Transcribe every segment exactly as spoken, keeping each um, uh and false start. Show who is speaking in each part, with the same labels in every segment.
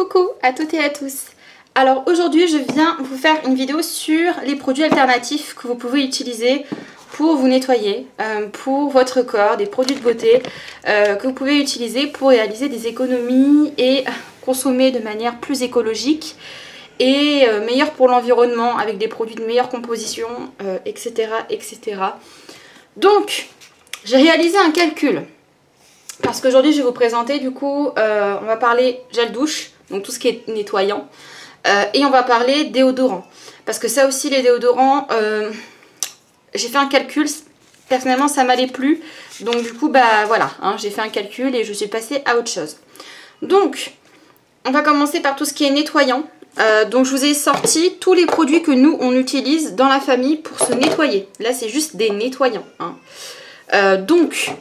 Speaker 1: Coucou à toutes et à tous. Alors aujourd'hui je viens vous faire une vidéo sur les produits alternatifs que vous pouvez utiliser pour vous nettoyer, euh, pour votre corps, des produits de beauté euh, que vous pouvez utiliser pour réaliser des économies et consommer de manière plus écologique et euh, meilleure pour l'environnement avec des produits de meilleure composition, euh, et cetera et cetera. Donc j'ai réalisé un calcul. Parce qu'aujourd'hui je vais vous présenter du coup, euh, on va parler gel douche, donc tout ce qui est nettoyant, euh, et on va parler déodorant. Parce que ça aussi les déodorants, euh, j'ai fait un calcul, personnellement ça m'allait plus, donc du coup bah voilà, hein, j'ai fait un calcul et je suis passée à autre chose. Donc on va commencer par tout ce qui est nettoyant. Euh, donc je vous ai sorti tous les produits que nous on utilise dans la famille pour se nettoyer. Là c'est juste des nettoyants. Hein. Euh, donc...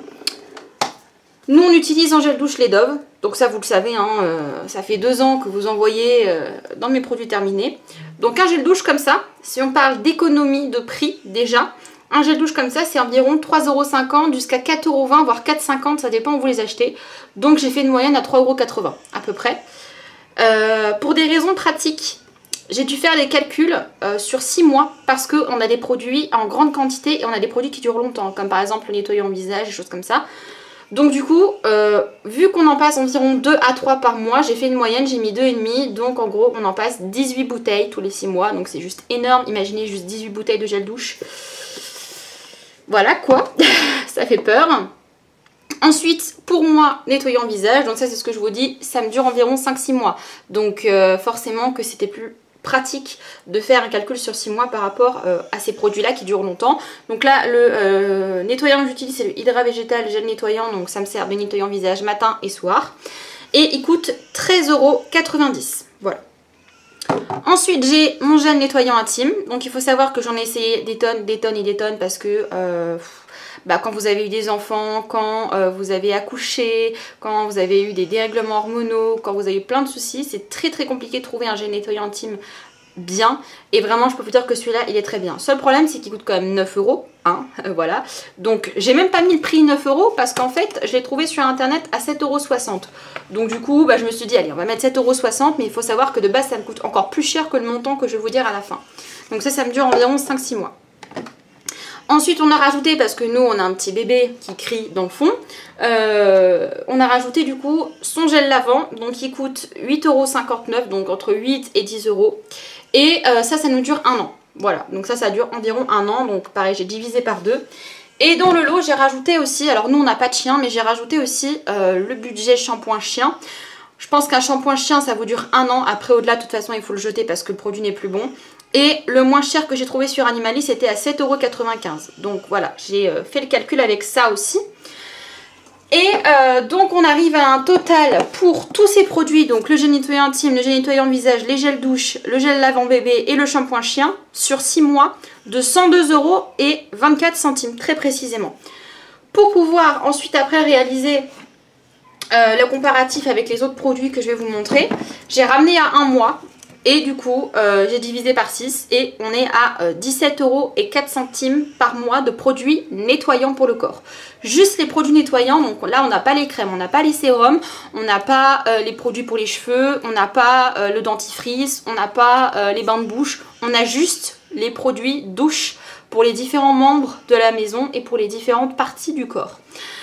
Speaker 1: Nous on utilise en gel douche les Dove, donc ça vous le savez, hein, euh, ça fait deux ans que vous envoyez euh, dans mes produits terminés. Donc un gel douche comme ça, si on parle d'économie de prix déjà, un gel douche comme ça c'est environ trois euros cinquante jusqu'à quatre euros vingt voire quatre euros cinquante, ça dépend où vous les achetez. Donc j'ai fait une moyenne à trois euros quatre-vingts à peu près. Euh, pour des raisons pratiques, j'ai dû faire les calculs euh, sur six mois parce qu'on a des produits en grande quantité et on a des produits qui durent longtemps, comme par exemple le nettoyant visage, des choses comme ça. Donc du coup, euh, vu qu'on en passe environ deux à trois par mois, j'ai fait une moyenne, j'ai mis deux virgule cinq, donc en gros on en passe dix-huit bouteilles tous les six mois, donc c'est juste énorme, imaginez juste dix-huit bouteilles de gel douche. Voilà quoi, ça fait peur. Ensuite, pour moi, nettoyant visage, donc ça c'est ce que je vous dis, ça me dure environ cinq six mois, donc euh, forcément que c'était plus pratique de faire un calcul sur six mois par rapport euh, à ces produits là qui durent longtemps. Donc là le euh, nettoyant que j'utilise c'est le Hydra Végétal gel nettoyant, donc ça me sert de nettoyant visage matin et soir et il coûte treize euros quatre-vingt-dix. Voilà. Ensuite j'ai mon gel nettoyant intime, donc il faut savoir que j'en ai essayé des tonnes, des tonnes et des tonnes parce que euh, bah, quand vous avez eu des enfants, quand euh, vous avez accouché, quand vous avez eu des dérèglements hormonaux, quand vous avez eu plein de soucis, c'est très très compliqué de trouver un gel nettoyant intime bien. Et vraiment je peux vous dire que celui-là il est très bien. Seul problème c'est qu'il coûte quand même neuf euros. Hein, euh, voilà. Donc j'ai même pas mis le prix neuf euros parce qu'en fait je l'ai trouvé sur internet à sept euros soixante. Donc du coup bah, je me suis dit allez on va mettre sept euros soixante, mais il faut savoir que de base ça me coûte encore plus cher que le montant que je vais vous dire à la fin. Donc ça ça me dure environ cinq six mois. Ensuite on a rajouté, parce que nous on a un petit bébé qui crie dans le fond, euh, on a rajouté du coup son gel lavant, donc il coûte huit euros cinquante-neuf, donc entre huit et dix euros. Et euh, ça, ça nous dure un an. Voilà, donc ça, ça dure environ un an, donc pareil j'ai divisé par deux. Et dans le lot j'ai rajouté aussi, alors nous on n'a pas de chien, mais j'ai rajouté aussi euh, le budget shampoing chien. Je pense qu'un shampoing chien ça vous dure un an, après au-delà de toute façon il faut le jeter parce que le produit n'est plus bon. Et le moins cher que j'ai trouvé sur Animalis c'était à sept euros quatre-vingt-quinze. Donc voilà, j'ai euh, fait le calcul avec ça aussi. Et euh, donc on arrive à un total pour tous ces produits, donc le gel nettoyant intime, le gel nettoyant visage, les gels douche, le gel lavant bébé et le shampoing chien sur six mois de cent deux euros et vingt-quatre centimes très précisément. Pour pouvoir ensuite après réaliser euh, le comparatif avec les autres produits que je vais vous montrer, j'ai ramené à un mois. Et du coup, euh, j'ai divisé par six et on est à euh, dix-sept euros et quatre centimes par mois de produits nettoyants pour le corps. Juste les produits nettoyants, donc là on n'a pas les crèmes, on n'a pas les sérums, on n'a pas euh, les produits pour les cheveux, on n'a pas euh, le dentifrice, on n'a pas euh, les bains de bouche, on a juste les produits douche pour les différents membres de la maison et pour les différentes parties du corps.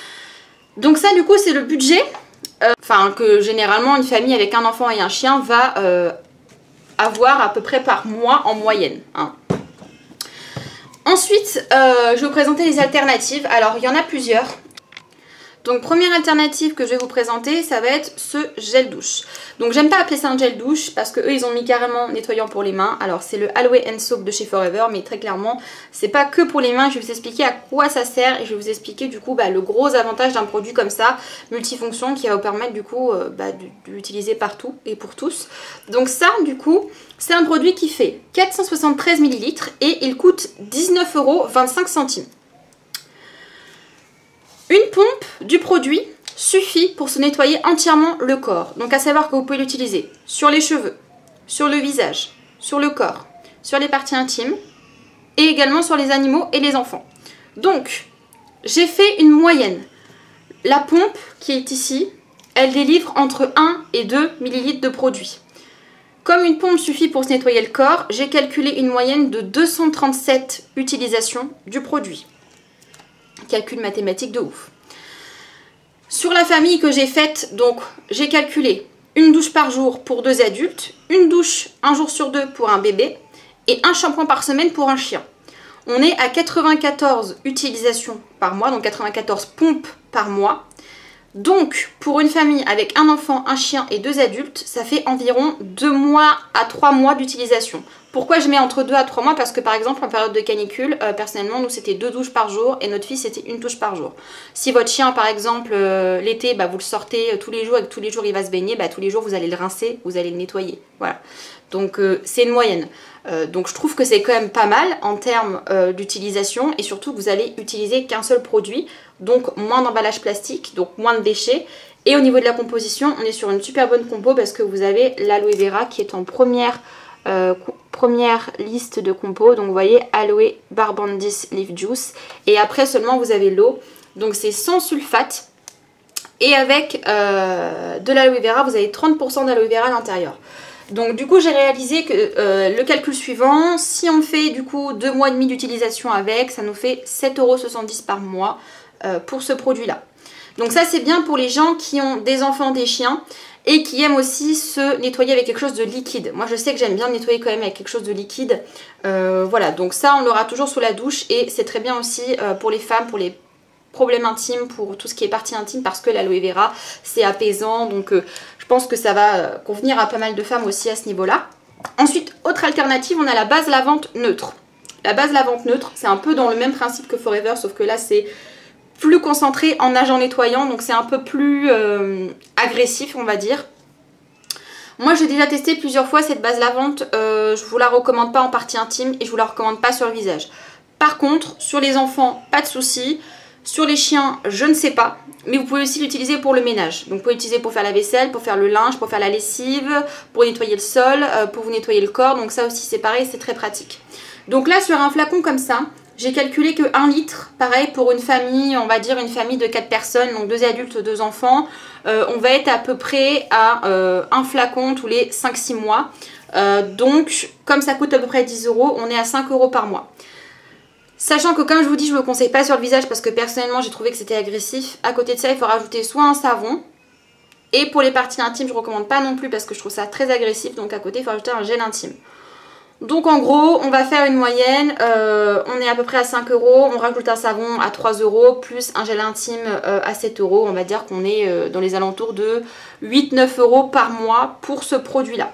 Speaker 1: Donc ça du coup c'est le budget, euh, enfin que généralement une famille avec un enfant et un chien va... Euh, avoir à peu près par mois en moyenne. Hein. Ensuite, euh, je vais vous présenter les alternatives. Alors, il y en a plusieurs. Donc, première alternative que je vais vous présenter, ça va être ce gel douche. Donc, j'aime pas appeler ça un gel douche parce que eux, ils ont mis carrément nettoyant pour les mains. Alors, c'est le Aloe and Soap de chez Forever, mais très clairement, c'est pas que pour les mains. Je vais vous expliquer à quoi ça sert et je vais vous expliquer du coup bah, le gros avantage d'un produit comme ça, multifonction, qui va vous permettre du coup euh, bah, de, de l'utiliser partout et pour tous. Donc ça, du coup, c'est un produit qui fait quatre cent soixante-treize millilitres et il coûte dix-neuf euros vingt-cinq centimes. Une pompe du produit suffit pour se nettoyer entièrement le corps. Donc à savoir que vous pouvez l'utiliser sur les cheveux, sur le visage, sur le corps, sur les parties intimes et également sur les animaux et les enfants. Donc j'ai fait une moyenne. La pompe qui est ici, elle délivre entre un et deux millilitres de produit. Comme une pompe suffit pour se nettoyer le corps, j'ai calculé une moyenne de deux cent trente-sept utilisations du produit. Calcul mathématique de ouf. Sur la famille que j'ai faite, donc j'ai calculé une douche par jour pour deux adultes, une douche un jour sur deux pour un bébé et un shampoing par semaine pour un chien. On est à quatre-vingt-quatorze utilisations par mois, donc quatre-vingt-quatorze pompes par mois. Donc, pour une famille avec un enfant, un chien et deux adultes, ça fait environ deux mois à trois mois d'utilisation. Pourquoi je mets entre deux à trois mois? Parce que par exemple, en période de canicule, euh, personnellement, nous c'était deux douches par jour et notre fille c'était une douche par jour. Si votre chien, par exemple, euh, l'été, bah, vous le sortez euh, tous les jours et que tous les jours il va se baigner, bah, tous les jours vous allez le rincer, vous allez le nettoyer. Voilà. Donc, euh, c'est une moyenne. Euh, donc, je trouve que c'est quand même pas mal en termes euh, d'utilisation et surtout que vous allez utiliser qu'un seul produit. Donc moins d'emballage plastique, donc moins de déchets. Et au niveau de la composition, on est sur une super bonne compo parce que vous avez l'aloe vera qui est en première, euh, première liste de compos. Donc vous voyez Aloe Barbandis Leaf Juice. Et après seulement vous avez l'eau. Donc c'est sans sulfate. Et avec euh, de l'aloe vera, vous avez trente pour cent d'aloe vera à l'intérieur. Donc du coup j'ai réalisé que euh, le calcul suivant, si on fait du coup deux mois et demi d'utilisation avec, ça nous fait sept euros soixante-dix par mois. Pour ce produit là. Donc ça c'est bien pour les gens qui ont des enfants, des chiens et qui aiment aussi se nettoyer avec quelque chose de liquide. Moi je sais que j'aime bien me nettoyer quand même avec quelque chose de liquide. Euh, voilà, donc ça on l'aura toujours sous la douche et c'est très bien aussi euh, pour les femmes, pour les problèmes intimes, pour tout ce qui est partie intime parce que l'aloe vera c'est apaisant. Donc euh, je pense que ça va euh, convenir à pas mal de femmes aussi à ce niveau là. Ensuite, autre alternative, on a la base lavante neutre. La base lavante neutre, c'est un peu dans le même principe que Forever sauf que là c'est plus concentré en agent nettoyant, donc c'est un peu plus euh, agressif on va dire. Moi j'ai déjà testé plusieurs fois cette base lavante, euh, je vous la recommande pas en partie intime et je vous la recommande pas sur le visage. Par contre sur les enfants pas de souci, sur les chiens je ne sais pas, mais vous pouvez aussi l'utiliser pour le ménage. Donc vous pouvez l'utiliser pour faire la vaisselle, pour faire le linge, pour faire la lessive, pour nettoyer le sol, euh, pour vous nettoyer le corps, donc ça aussi c'est pareil, c'est très pratique. Donc là sur un flacon comme ça, j'ai calculé que un litre, pareil pour une famille, on va dire une famille de quatre personnes, donc deux adultes, deux enfants, euh, on va être à peu près à euh, un flacon tous les cinq six mois. Euh, donc comme ça coûte à peu près dix euros, on est à cinq euros par mois. Sachant que comme je vous dis, je ne le conseille pas sur le visage parce que personnellement j'ai trouvé que c'était agressif. À côté de ça, il faut rajouter soit un savon. Et pour les parties intimes, je ne recommande pas non plus parce que je trouve ça très agressif. Donc à côté, il faut rajouter un gel intime. Donc en gros, on va faire une moyenne, euh, on est à peu près à cinq euros, on rajoute un savon à trois euros, plus un gel intime euh, à sept euros. On va dire qu'on est euh, dans les alentours de huit neuf euros par mois pour ce produit-là.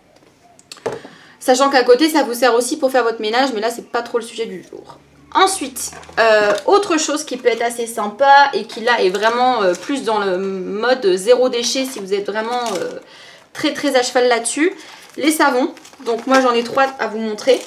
Speaker 1: Sachant qu'à côté, ça vous sert aussi pour faire votre ménage, mais là, c'est pas trop le sujet du jour. Ensuite, euh, autre chose qui peut être assez sympa et qui là est vraiment euh, plus dans le mode zéro déchet si vous êtes vraiment euh, très très à cheval là-dessus. Les savons, donc moi j'en ai trois à vous montrer.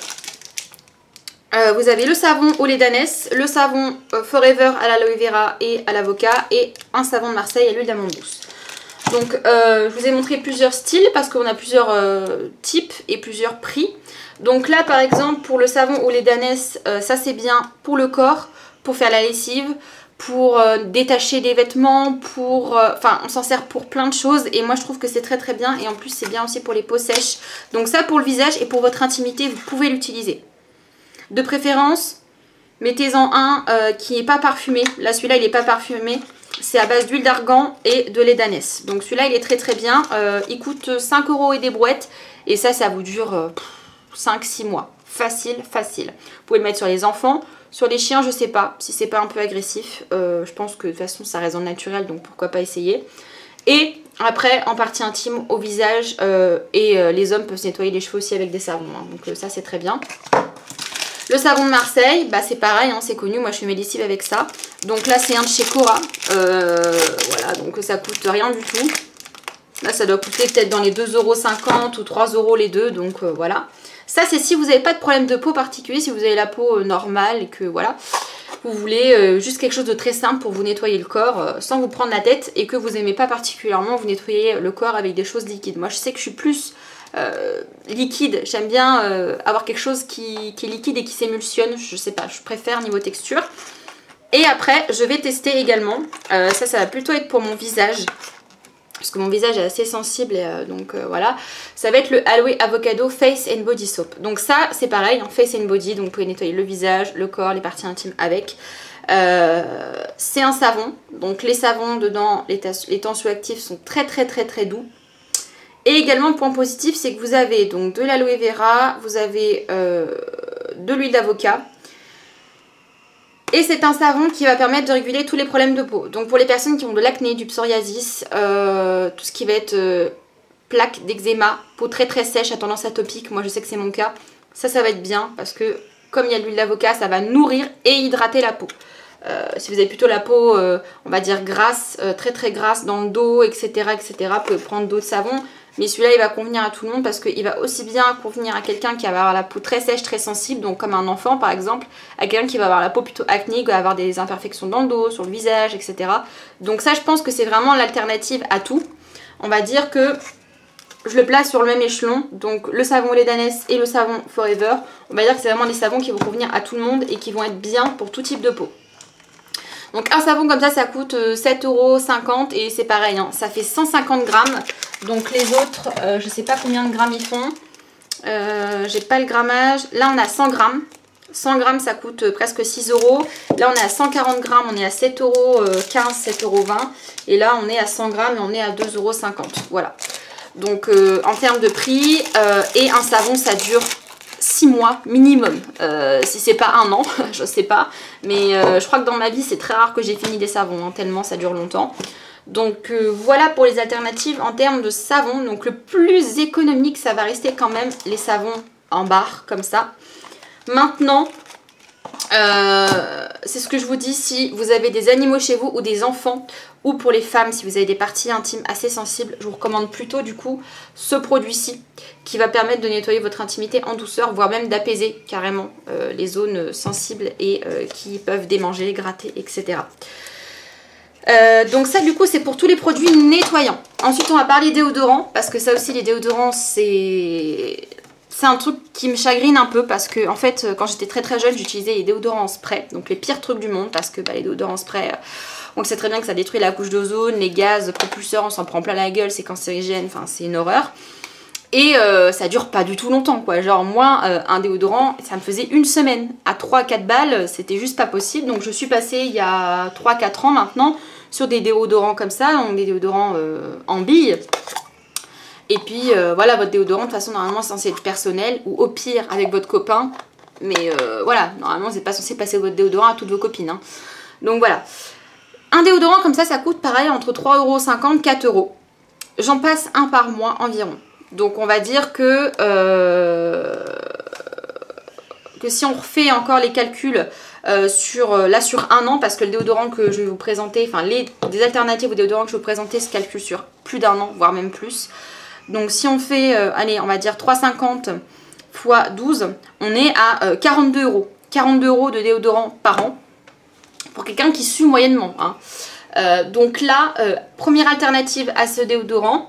Speaker 1: Euh, vous avez le savon au lait d'ânesse, le savon euh, Forever à l'aloe vera et à l'avocat et un savon de Marseille à l'huile d'amande douce. Donc euh, je vous ai montré plusieurs styles parce qu'on a plusieurs euh, types et plusieurs prix. Donc là par exemple pour le savon au lait d'ânesse, euh, ça c'est bien pour le corps, pour faire la lessive, pour euh, détacher des vêtements, pour, euh, enfin on s'en sert pour plein de choses et moi je trouve que c'est très très bien et en plus c'est bien aussi pour les peaux sèches. Donc ça pour le visage et pour votre intimité vous pouvez l'utiliser. De préférence mettez-en un euh, qui n'est pas parfumé, là celui-là il n'est pas parfumé, c'est à base d'huile d'argan et de lait d'ânesse. Donc celui-là il est très très bien, euh, il coûte cinq euros et des brouettes et ça ça vous dure euh, cinq six mois, facile facile. Vous pouvez le mettre sur les enfants. Sur les chiens, je sais pas si c'est pas un peu agressif. Euh, je pense que de toute façon, ça reste en naturel, donc pourquoi pas essayer. Et après, en partie intime, au visage, euh, et euh, les hommes peuvent se nettoyer les cheveux aussi avec des savons. Hein, donc euh, ça, c'est très bien. Le savon de Marseille, bah, c'est pareil, hein, c'est connu. Moi, je fais mes lessives avec ça. Donc là, c'est un de chez Cora. Euh, voilà, donc ça coûte rien du tout. Là, ça doit coûter peut-être dans les deux euros cinquante ou trois euros les deux. Donc euh, voilà. Ça, c'est si vous n'avez pas de problème de peau particulier, si vous avez la peau euh, normale et que voilà, vous voulez euh, juste quelque chose de très simple pour vous nettoyer le corps euh, sans vous prendre la tête et que vous n'aimez pas particulièrement vous nettoyer le corps avec des choses liquides. Moi, je sais que je suis plus euh, liquide. J'aime bien euh, avoir quelque chose qui, qui est liquide et qui s'émulsionne. Je sais pas, je préfère niveau texture. Et après, je vais tester également. Euh, ça, ça va plutôt être pour mon visage. parce que mon visage est assez sensible et euh, donc euh, voilà. Ça va être le Aloe Avocado Face and Body Soap. Donc ça c'est pareil, en Face and Body, donc vous pouvez nettoyer le visage, le corps, les parties intimes avec. Euh, c'est un savon, donc les savons dedans, les, les tensioactifs sont très très très très doux. Et également, point positif, c'est que vous avez donc de l'aloe vera, vous avez euh, de l'huile d'avocat. Et c'est un savon qui va permettre de réguler tous les problèmes de peau. Donc pour les personnes qui ont de l'acné, du psoriasis, euh, tout ce qui va être euh, plaques d'eczéma, peau très très sèche à tendance atopique, moi je sais que c'est mon cas, ça ça va être bien parce que comme il y a de l'huile d'avocat, ça va nourrir et hydrater la peau. Euh, si vous avez plutôt la peau, euh, on va dire grasse, euh, très très grasse dans le dos, et cetera et cetera, vous pouvez prendre d'autres savons. Mais celui-là, il va convenir à tout le monde parce qu'il va aussi bien convenir à quelqu'un qui va avoir la peau très sèche, très sensible, donc comme un enfant par exemple, à quelqu'un qui va avoir la peau plutôt acnéique, va avoir des imperfections dans le dos, sur le visage, et cetera. Donc ça, je pense que c'est vraiment l'alternative à tout. On va dire que je le place sur le même échelon, donc le savon lait d'ânesse et le savon Forever. On va dire que c'est vraiment des savons qui vont convenir à tout le monde et qui vont être bien pour tout type de peau. Donc un savon comme ça, ça coûte sept euros cinquante et c'est pareil, hein, ça fait cent cinquante grammes. Donc les autres, euh, je sais pas combien de grammes ils font. Euh, J'ai pas le grammage. Là on a cent grammes. cent grammes ça coûte presque six euros. Là on est à cent quarante grammes, on est à sept euros quinze, sept euros vingt. Et là on est à cent grammes et on est à deux euros cinquante. Voilà. Donc euh, en termes de prix, euh, et un savon ça dure six mois minimum, euh, si c'est pas un an, je sais pas, mais euh, je crois que dans ma vie c'est très rare que j'ai fini des savons, hein, tellement ça dure longtemps. Donc euh, voilà pour les alternatives en termes de savon. Donc le plus économique ça va rester quand même les savons en barre comme ça. Maintenant euh, c'est ce que je vous dis, si vous avez des animaux chez vous ou des enfants, ou pour les femmes si vous avez des parties intimes assez sensibles, je vous recommande plutôt du coup ce produit-ci qui va permettre de nettoyer votre intimité en douceur, voire même d'apaiser carrément euh, les zones sensibles et euh, qui peuvent démanger, gratter, et cetera. Euh, donc ça du coup c'est pour tous les produits nettoyants. Ensuite on va parler déodorant, parce que ça aussi les déodorants c'est... C'est un truc qui me chagrine un peu parce que en fait quand j'étais très très jeune j'utilisais les déodorants en spray, donc les pires trucs du monde parce que bah, les déodorants en spray, on sait très bien que ça détruit la couche d'ozone, les gaz propulseurs, on s'en prend plein la gueule, c'est cancérigène, enfin c'est une horreur. Et euh, ça dure pas du tout longtemps quoi, genre moi euh, un déodorant ça me faisait une semaine, à trois à quatre balles c'était juste pas possible. Donc je suis passée il y a trois quatre ans maintenant sur des déodorants comme ça, donc des déodorants euh, en billes. Et puis euh, voilà, votre déodorant de toute façon normalement c'est censé être personnel ou au pire avec votre copain. Mais euh, voilà, normalement c'est pas censé passer votre déodorant à toutes vos copines, hein. Donc voilà. Un déodorant comme ça, ça coûte pareil entre trois euros cinquante et quatre euros. J'en passe un par mois environ. Donc on va dire que, euh, que si on refait encore les calculs euh, sur, là sur un an, parce que le déodorant que je vais vous présenter, enfin les des alternatives au déodorant que je vais vous présenter se calculent sur plus d'un an, voire même plus. Donc si on fait, euh, allez on va dire trois euros cinquante fois douze, on est à euh, quarante-deux euros. quarante-deux euros de déodorant par an pour quelqu'un qui sue moyennement, hein. Euh, donc là, euh, première alternative à ce déodorant,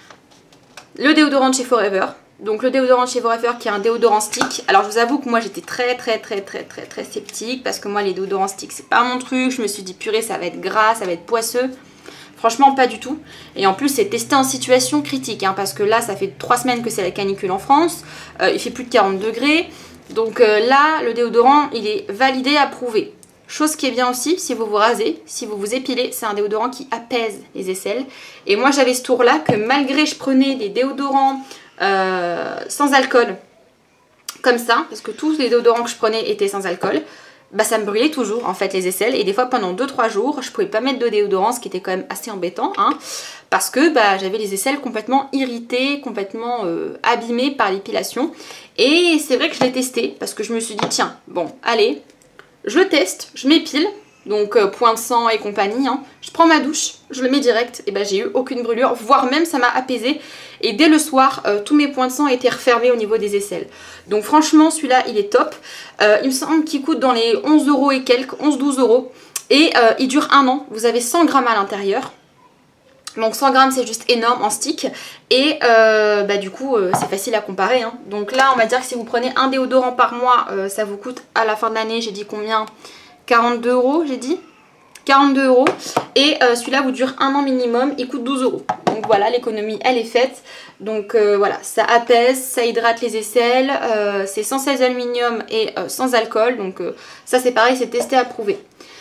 Speaker 1: le déodorant de chez Forever. Donc le déodorant de chez Forever qui est un déodorant stick. Alors je vous avoue que moi j'étais très très très très très très sceptique parce que moi les déodorants stick c'est pas mon truc. Je me suis dit purée ça va être gras, ça va être poisseux. Franchement pas du tout. Et en plus c'est testé en situation critique, hein, parce que là ça fait trois semaines que c'est la canicule en France. Euh, il fait plus de quarante degrés. Donc euh, là le déodorant il est validé, approuvé. Chose qui est bien aussi, si vous vous rasez, si vous vous épilez, c'est un déodorant qui apaise les aisselles. Et moi j'avais ce tour là que malgré je prenais des déodorants euh, sans alcool, comme ça, parce que tous les déodorants que je prenais étaient sans alcool, bah ça me brûlait toujours en fait les aisselles. Et des fois pendant deux trois jours, je pouvais pas mettre de déodorant, ce qui était quand même assez embêtant, hein, parce que bah, j'avais les aisselles complètement irritées, complètement euh, abîmées par l'épilation. Et c'est vrai que je l'ai testé, parce que je me suis dit tiens, bon allez, je teste, je m'épile, donc euh, point de sang et compagnie, hein. Je prends ma douche, je le mets direct, et ben j'ai eu aucune brûlure, voire même ça m'a apaisé. Et dès le soir, euh, tous mes points de sang étaient refermés au niveau des aisselles. Donc franchement, celui-là, il est top. Euh, il me semble qu'il coûte dans les onze euros et quelques, onze douze euros. Et euh, il dure un an, vous avez cent grammes à l'intérieur. Donc cent grammes c'est juste énorme en stick. Et euh, bah, du coup euh, c'est facile à comparer, hein. Donc là on va dire que si vous prenez un déodorant par mois, euh, ça vous coûte à la fin de l'année, j'ai dit combien, quarante-deux euros j'ai dit. quarante-deux euros. Et euh, celui-là vous dure un an minimum, il coûte douze euros. Donc voilà, l'économie elle est faite. Donc euh, voilà, ça apaise, ça hydrate les aisselles, euh, c'est sans sel aluminium et euh, sans alcool. Donc euh, ça c'est pareil, c'est testé, approuvé.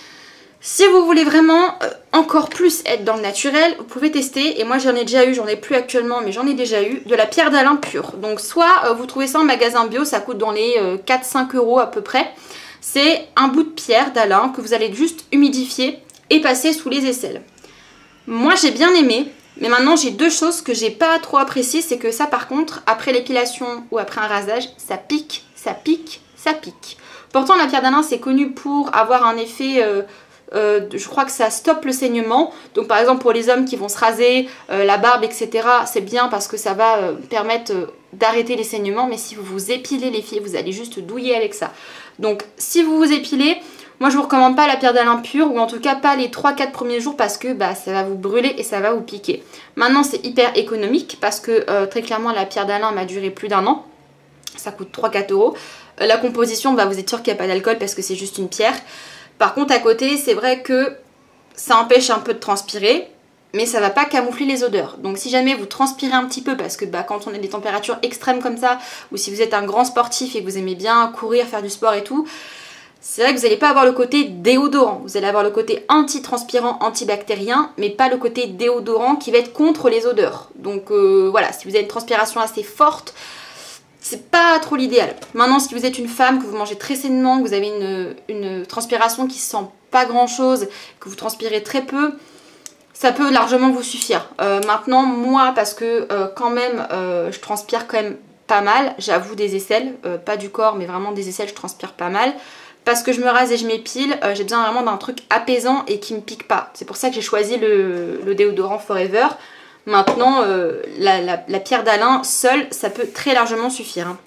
Speaker 1: Si vous voulez vraiment euh, encore plus être dans le naturel, vous pouvez tester, et moi j'en ai déjà eu, j'en ai plus actuellement, mais j'en ai déjà eu, de la pierre d'Alain pure. Donc soit euh, vous trouvez ça en magasin bio, ça coûte dans les euh, quatre à cinq euros à peu près. C'est un bout de pierre d'Alain que vous allez juste humidifier et passer sous les aisselles. Moi j'ai bien aimé, mais maintenant j'ai deux choses que j'ai pas trop appréciées, c'est que ça par contre, après l'épilation ou après un rasage, ça pique, ça pique, ça pique. Pourtant la pierre d'Alain c'est connu pour avoir un effet... Euh, Euh, je crois que ça stoppe le saignement. Donc par exemple pour les hommes qui vont se raser euh, la barbe etc, c'est bien parce que ça va euh, permettre euh, d'arrêter les saignements. Mais si vous vous épilez les filles, vous allez juste douiller avec ça. Donc si vous vous épilez, moi je vous recommande pas la pierre d'Alain pure, ou en tout cas pas les trois quatre premiers jours, parce que bah, ça va vous brûler et ça va vous piquer. Maintenant c'est hyper économique parce que euh, très clairement la pierre d'Alain m'a duré plus d'un an. Ça coûte trois à quatre euros. Euh, la composition, bah, vous êtes sûr qu'il n'y a pas d'alcool parce que c'est juste une pierre. Par contre à côté c'est vrai que ça empêche un peu de transpirer, mais ça va pas camoufler les odeurs. Donc si jamais vous transpirez un petit peu, parce que bah, quand on a des températures extrêmes comme ça, ou si vous êtes un grand sportif et que vous aimez bien courir, faire du sport et tout, c'est vrai que vous n'allez pas avoir le côté déodorant. Vous allez avoir le côté anti-transpirant, antibactérien, mais pas le côté déodorant qui va être contre les odeurs. Donc euh, voilà, si vous avez une transpiration assez forte, c'est pas trop l'idéal. Maintenant, si vous êtes une femme, que vous mangez très sainement, que vous avez une, une transpiration qui sent pas grand chose, que vous transpirez très peu, ça peut largement vous suffire. Euh, maintenant, moi, parce que euh, quand même, euh, je transpire quand même pas mal, j'avoue des aisselles, euh, pas du corps, mais vraiment des aisselles, je transpire pas mal. Parce que je me rase et je m'épile, euh, j'ai besoin vraiment d'un truc apaisant et qui me pique pas. C'est pour ça que j'ai choisi le, le déodorant Forever. Maintenant, euh, la, la, la pierre d'Alain seule, ça peut très largement suffire. Hein.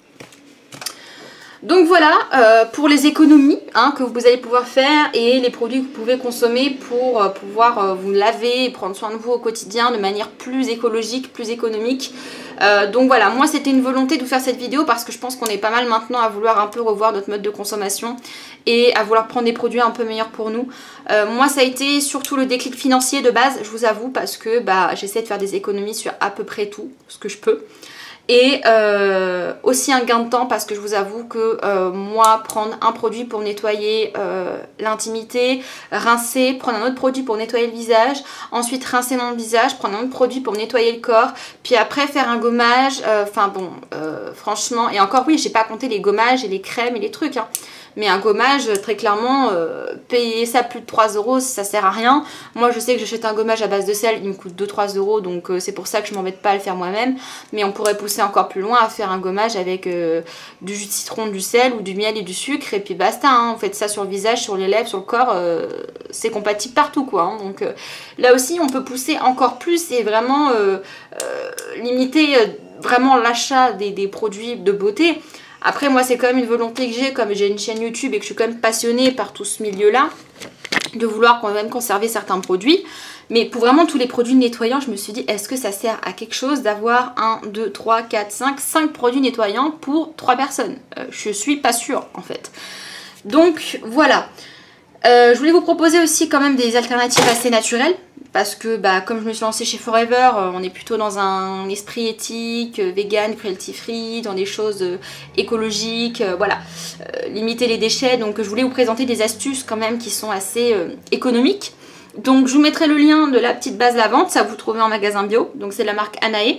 Speaker 1: Donc voilà, euh, pour les économies hein, que vous allez pouvoir faire et les produits que vous pouvez consommer pour euh, pouvoir euh, vous laver et prendre soin de vous au quotidien de manière plus écologique, plus économique. Euh, donc voilà, moi c'était une volonté de vous faire cette vidéo parce que je pense qu'on est pas mal maintenant à vouloir un peu revoir notre mode de consommation et à vouloir prendre des produits un peu meilleurs pour nous. Euh, moi ça a été surtout le déclic financier de base, je vous avoue, parce que bah, j'essaie de faire des économies sur à peu près tout ce que je peux. Et euh, aussi un gain de temps parce que je vous avoue que euh, moi prendre un produit pour nettoyer euh, l'intimité, rincer, prendre un autre produit pour nettoyer le visage, ensuite rincer mon visage, prendre un autre produit pour nettoyer le corps, puis après faire un gommage, enfin euh, bon euh, franchement, et encore oui j'ai pas compté les gommages et les crèmes et les trucs hein. Mais un gommage, très clairement, euh, payer ça plus de trois euros, ça sert à rien. Moi, je sais que j'achète un gommage à base de sel, il me coûte deux à trois euros, donc euh, c'est pour ça que je m'embête pas à le faire moi-même. Mais on pourrait pousser encore plus loin à faire un gommage avec euh, du jus de citron, du sel ou du miel et du sucre, et puis basta. Hein. Vous faites ça sur le visage, sur les lèvres, sur le corps, euh, c'est compatible partout, quoi. Hein. Donc euh, là aussi, on peut pousser encore plus et vraiment euh, euh, limiter euh, vraiment l'achat des, des produits de beauté. Après moi c'est quand même une volonté que j'ai, comme j'ai une chaîne YouTube et que je suis quand même passionnée par tout ce milieu là, de vouloir quand même conserver certains produits. Mais pour vraiment tous les produits nettoyants, je me suis dit est-ce que ça sert à quelque chose d'avoir un, deux, trois, quatre, cinq, cinq produits nettoyants pour trois personnes? euh, Je suis pas sûre en fait. Donc voilà. Euh, je voulais vous proposer aussi quand même des alternatives assez naturelles. Parce que bah, comme je me suis lancée chez Forever, euh, on est plutôt dans un esprit éthique, euh, vegan, cruelty free, dans des choses euh, écologiques, euh, voilà, euh, limiter les déchets. Donc je voulais vous présenter des astuces quand même qui sont assez euh, économiques. Donc je vous mettrai le lien de la petite base lavante, ça vous trouvez en magasin bio, donc c'est la marque Anae.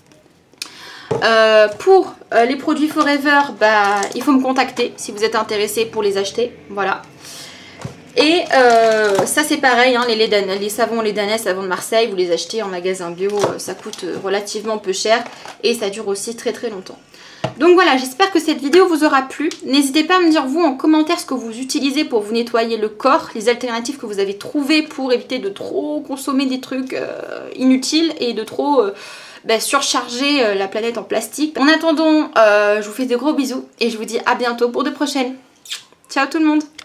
Speaker 1: Euh, pour euh, les produits Forever, bah, il faut me contacter si vous êtes intéressé pour les acheter, voilà. Et euh, ça c'est pareil, hein, les, les, les savons les Danais, savons de Marseille, vous les achetez en magasin bio, euh, ça coûte euh, relativement peu cher et ça dure aussi très très longtemps. Donc voilà, j'espère que cette vidéo vous aura plu. N'hésitez pas à me dire vous en commentaire ce que vous utilisez pour vous nettoyer le corps, les alternatives que vous avez trouvées pour éviter de trop consommer des trucs euh, inutiles et de trop euh, bah, surcharger euh, la planète en plastique. En attendant, euh, je vous fais de gros bisous et je vous dis à bientôt pour de prochaines. Ciao tout le monde!